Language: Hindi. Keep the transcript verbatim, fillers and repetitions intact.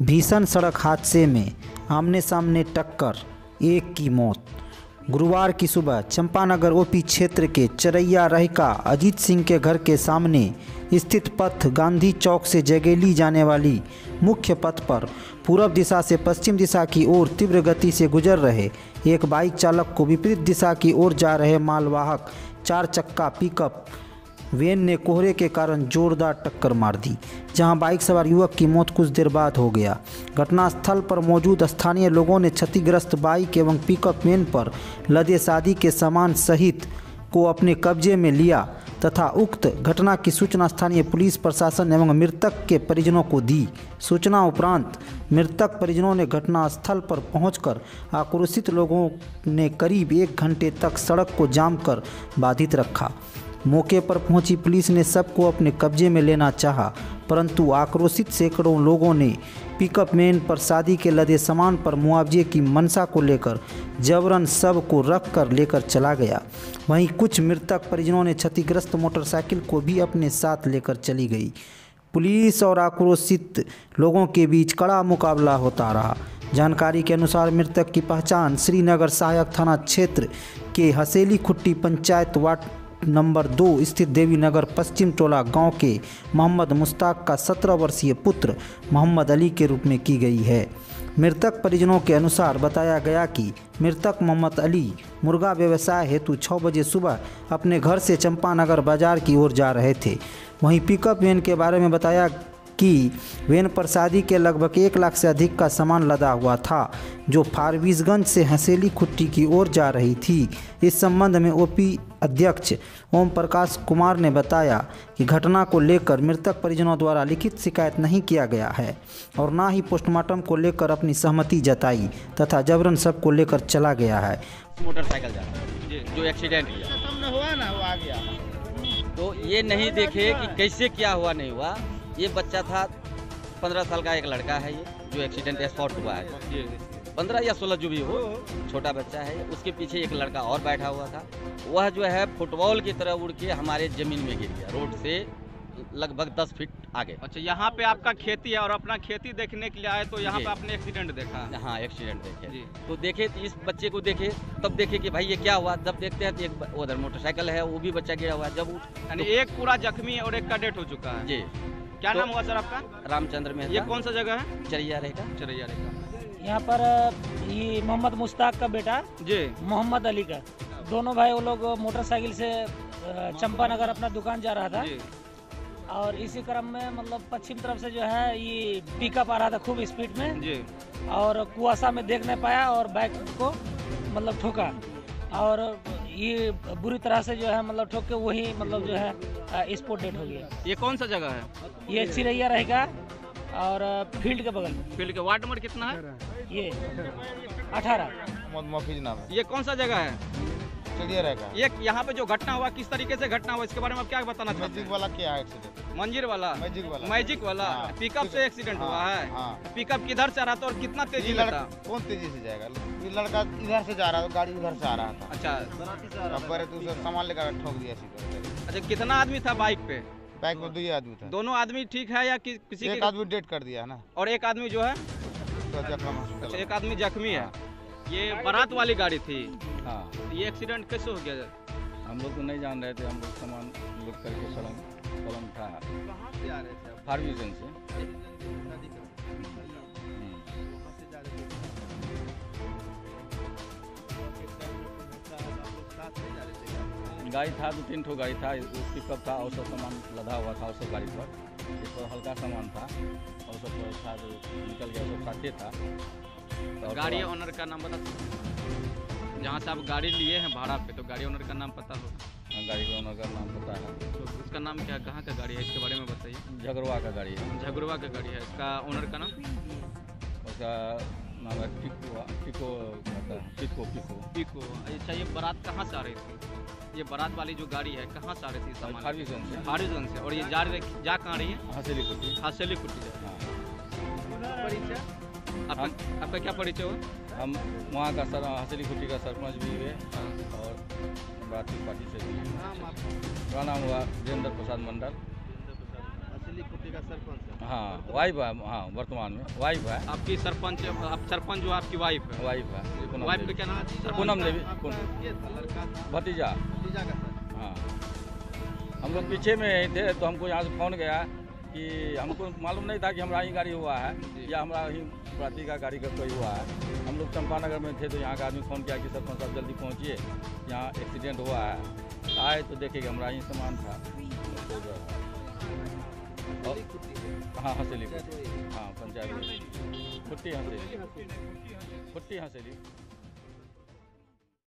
भीषण सड़क हादसे में आमने सामने टक्कर, एक की मौत। गुरुवार की सुबह चंपानगर ओपी क्षेत्र के चरैया रहिका अजीत सिंह के घर के सामने स्थित पथ गांधी चौक से जगेली जाने वाली मुख्य पथ पर पूर्व दिशा से पश्चिम दिशा की ओर तीव्र गति से गुजर रहे एक बाइक चालक को विपरीत दिशा की ओर जा रहे मालवाहक चार चक्का पिकअप वैन ने कोहरे के कारण जोरदार टक्कर मार दी, जहां बाइक सवार युवक की मौत कुछ देर बाद हो गया। घटनास्थल पर मौजूद स्थानीय लोगों ने क्षतिग्रस्त बाइक एवं पिकअप वैन पर लदे शादी के सामान सहित को अपने कब्जे में लिया तथा उक्त घटना की सूचना स्थानीय पुलिस प्रशासन एवं मृतक के परिजनों को दी। सूचना उपरांत मृतक परिजनों ने घटनास्थल पर पहुंचकर आक्रोशित लोगों ने करीब एक घंटे तक सड़क को जाम कर बाधित रखा। मौके पर पहुंची पुलिस ने सबको अपने कब्जे में लेना चाहा, परंतु आक्रोशित सैकड़ों लोगों ने पिकअप वैन पर शादी के लदे सामान पर मुआवजे की मंशा को लेकर जबरन सब को रख कर लेकर चला गया। वहीं कुछ मृतक परिजनों ने क्षतिग्रस्त मोटरसाइकिल को भी अपने साथ लेकर चली गई। पुलिस और आक्रोशित लोगों के बीच कड़ा मुकाबला होता रहा। जानकारी के अनुसार मृतक की पहचान श्रीनगर सहायक थाना क्षेत्र के हसेली खुट्टी पंचायत वार्ड नंबर दो स्थित देवी नगर पश्चिम टोला गांव के मोहम्मद मुश्ताक का सत्रह वर्षीय पुत्र मोहम्मद अली के रूप में की गई है। मृतक परिजनों के अनुसार बताया गया कि मृतक मोहम्मद अली मुर्गा व्यवसाय हेतु छः बजे सुबह अपने घर से चंपानगर बाजार की ओर जा रहे थे। वहीं पिकअप वैन के बारे में बताया कि वैन पर शादी के लगभग एक लाख से अधिक का सामान लदा हुआ था, जो फारबिसगंज से हसेली खुट्टी की ओर जा रही थी। इस संबंध में ओपी अध्यक्ष ओम प्रकाश कुमार ने बताया कि घटना को लेकर मृतक परिजनों द्वारा लिखित शिकायत नहीं किया गया है और न ही पोस्टमार्टम को लेकर अपनी सहमति जताई तथा जबरन सब को लेकर चला गया है। मोटरसाइकिल जा रहा जो एक्सीडेंट किया हुआ ना वो आ गया, तो ये नहीं देखे कि कैसे क्या हुआ नहीं हुआ। ये बच्चा था पंद्रह साल का एक लड़का है ये जो एक्सीडेंट स्पॉट हुआ है, पंद्रह या सोलह जो भी हो, छोटा बच्चा है। उसके पीछे एक लड़का और बैठा हुआ था। वह जो है फुटबॉल की तरह उड़ के हमारे जमीन में गिर गया, रोड से लगभग दस फीट आगे। अच्छा, यहाँ पे आपका खेती है और अपना खेती देखने के लिए आए तो यहाँ पे आपने एक्सीडेंट देखा? हाँ, एक्सीडेंट देखे तो देखे तो इस बच्चे को देखे तब देखे कि भाई ये क्या हुआ। जब देखते हैं तो एक उधर मोटरसाइकिल है, वो भी बच्चा गिरा हुआ है। जब यानी एक पूरा जख्मी और एक का डेथ हो चुका है। जी। क्या नाम हुआ सर आपका? रामचंद्र में। ये कौन सा जगह है? चरैया रहेगा। चरैया रहेगा। यहाँ पर ये मोहम्मद मुश्ताक का बेटा जी मोहम्मद अली का, दोनों भाई वो लोग मोटरसाइकिल से चंपानगर अपना दुकान जा रहा था और इसी क्रम में मतलब पश्चिम तरफ से जो है ये पिकअप आ रहा था खूब स्पीड में जी। और कुआसा में देख नहीं पाया और बाइक को मतलब ठोका और ये बुरी तरह से जो है मतलब ठोक के वही मतलब जो है स्पॉट डेड हो गया। ये कौन सा जगह है? ये चिरैया रहेगा और फील्ड के बगल में। फील्ड के वार्ड नंबर कितना है? ये अठारह। मोहम्मद नाम है। ये कौन सा जगह है? चलिए रहेगा। ये यहाँ पे जो घटना हुआ किस तरीके से घटना हुआ इसके बारे में आप क्या बताना चाहते हैं? मैजिक वाला क्या एक्सीडेंट? मंजीर वाला? मैजिक वाला। मैजिक वाला हाँ। पिकअप से एक्सीडेंट हाँ, हुआ है। हाँ। पिकअप किधर से आ रहा था और कितना तेजी में था? कौन तेजी से जाएगा? ये लड़का इधर से जा रहा था, गाड़ी उधर से आ रहा था। अच्छा, अब बड़े तो उसे सामान लेकर ठोक दिया सीधा। अच्छा, कितना आदमी था बाइक पे? बाइक में दो ही आदमी था। दोनों आदमी ठीक है या कि, किसी एक के... आदमी डेड कर दिया ना और एक आदमी जो है तो जख्म हॉस्पिटल। एक आदमी जख्मी है। ये बारात वाली गाड़ी थी। हाँ। ये एक्सीडेंट कैसे हो गया? हम लोग तो नहीं जान रहे थे, हम लोग सामान लोड करके सड़क कलम था। कहाँ से आ रहे थे? फारबिसगंज से। गाड़ी था, दो तीन ठो गाड़ी था, पिकअप था और सब सामान लदा हुआ था और सब गाड़ी पर। एक तो हल्का सामान था और सब था जो निकल गया, सब साथे था। तो गाड़ी ओनर का नाम बता सकते? जहाँ से आप गाड़ी लिए हैं भाड़ा पे, तो गाड़ी ओनर का नाम पता हो? गाड़ी का ओनर का नाम पता है। तो उसका नाम क्या, कहाँ का गाड़ी है, इसके बारे में बताइए। झगड़वा का गाड़ी है। झगड़वा का गाड़ी है। इसका ओनर का नाम? उसका नाम है टिको टिको टिको पिको पिको। अच्छा, ये बारात कहाँ से आ रही थी? ये बारात वाली जो गाड़ी है कहाँ से आ रही थी सामान? फारबिसगंज से। फारबिसगंज से। और ये जा रही जा कहाँ रही है? हसेली खुट्टी। हसेली खुट्टी। परिचय आपका आपका क्या परिचय हुआ? हम वहाँ का सर हसेली खुट्टी का सरपंच भी हुए और राष्ट्रीय पार्टी से भी। मेरा नाम हुआ वीरेंद्र प्रसाद मंडल। का सरपंच है। हाँ वाइफ है, हाँ वर्तमान में वाइफ है। आपकी सरपंच आप सरपंच जो आपकी वाइफ है, वाइफ है पूनम वाइफ देवी। का क्या नाम है? पूनम देवी आपका पूनम- ये था लड़का था, भतीजा। भतीजा का सर। हाँ हम लोग पीछे में ही थे तो हमको यहाँ से फोन गया कि हमको मालूम नहीं था कि हमारा ही गाड़ी हुआ है या हमारा ही प्राती का गाड़ी का कोई हुआ है। हम लोग चंपानगर में थे तो यहाँ का आदमी फ़ोन किया कि सरपंच साहब जल्दी पहुँचिए, यहाँ एक्सीडेंट हुआ है। आए तो देखे कि हमारा ही सामान था। और हाँ हंसेली, हाँ पंचायत खुट्टी हंसेली, खुट्टी हंसेली।